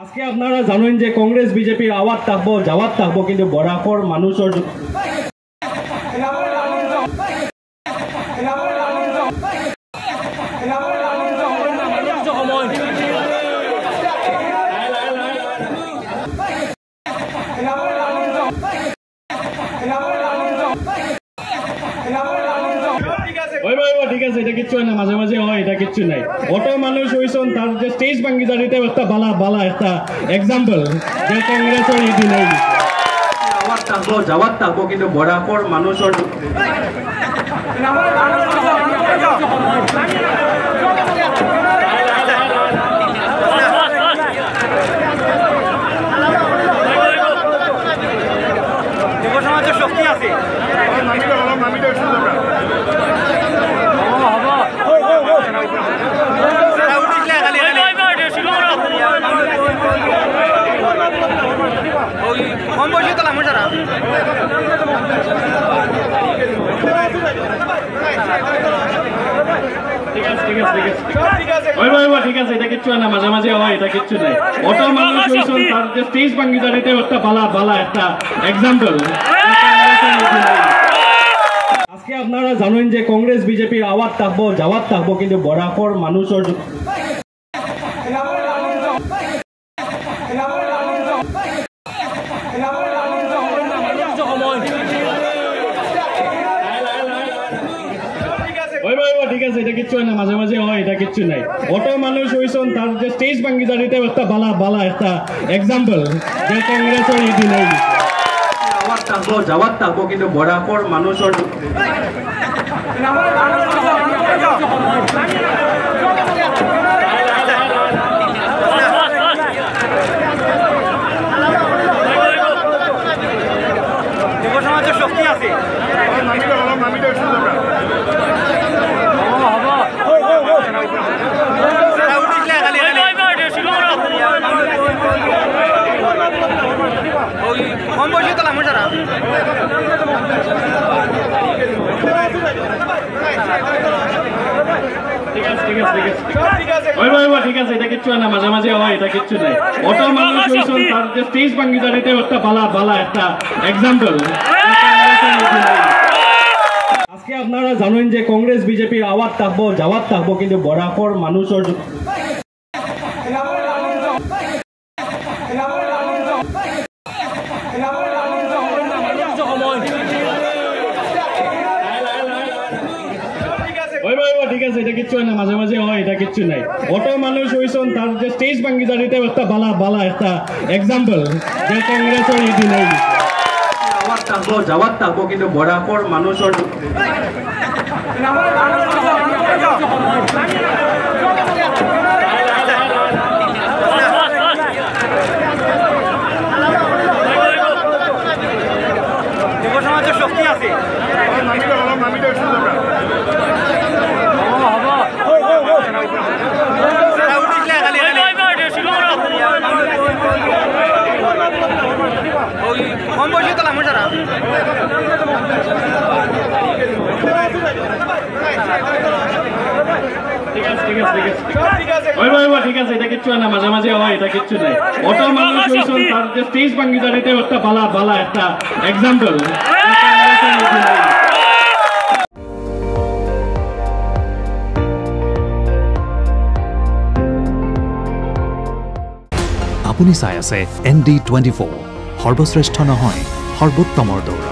আজকে আপনারা জানেন যে কংগ্রেস বিজেপির আওয়াজ থাকবো যাওয়াত থাকবো কিন্তু বরাকর মানুষের ঠিক আছে এটা কিচ্ছু না মাঝে মাঝে হয় এটা কিচ্ছু নাই অটো মানুষ হইছেন তার যে স্টেজ ভাঙ্গিদারিতে একটা বালা বালা একটা এক্সাম্পল যে কংগ্রেসের ইদি নাই আওয়াজ থাকবো যাওয়াত থাকবো কিন্তু বরাকর মানুষের শক্তি আছে কম বয়সে তো লামো যারা ঠিক আছে এটা কিচ্ছু না মাঝে মাঝে হয় এটা কিচ্ছু নাই অটো মানুষ হইছেন তার যে স্টেজ ভাঙ্গিদারিতে একটা বালা বালা একটা এক্সাম্পল আজকে আপনারা জানেন যে কংগ্রেস বিজেপির আওয়াজ থাকবো যাওয়াত থাকবো কিন্তু বরাকর মানুষের ঠিক আছে এটা কিচ্ছু না মাঝে মাঝে হয় এটা কিচ্ছু নাই অটো মানুষ হইছেন তার যে স্টেজ ভাঙ্গিদারিতে একটা বালা বালা একটা এক্সাম্পল যে কংগ্রেসের ইদি নাই আওয়াজ থাকবো যাওয়াত থাকবো কিন্তু বরাকর মানুষের শক্তি আছে কম বয়সে তো লামো যারা ঠিক আছে এটা কিচ্ছু না মাঝে মাঝে হয় এটা কিচ্ছু নাই অটো মানুষ হইছেন তার যে স্টেজ ভাঙ্গিদারিতে একটা বালা বালা একটা এক্সাম্পল আজকে আপনারা জানেন যে কংগ্রেস বিজেপির আওয়াজ থাকবো যাওয়াত থাকবো কিন্তু বরাকর মানুষের ঠিক আছে এটা কিচ্ছু না মাঝে মাঝে হয় এটা কিচ্ছু নাই অটো মানুষ হইছেন তার যে স্টেজ ভাঙ্গিদারিতে একটা বালা বালা একটা এক্সাম্পল যে কংগ্রেসের ইদি নাই আওয়াজ থাকবো যাওয়াত থাকবো কিন্তু বরাকর মানুষের শক্তি আছে কম বয়সে তো লামো যারা ঠিক আছে এটা কিচ্ছু না মাঝে মাঝে হয় এটা কিচ্ছু নাই অটো মানুষ হইছেন তার যে স্টেজ ভাঙ্গিদারিতে একটা বালা বালা একটা এক্সাম্পল আপুনি চাই আছে ND24 সৰ্বশ্ৰেষ্ঠ নহয় সৰ্বোত্তমৰ দৌৰ।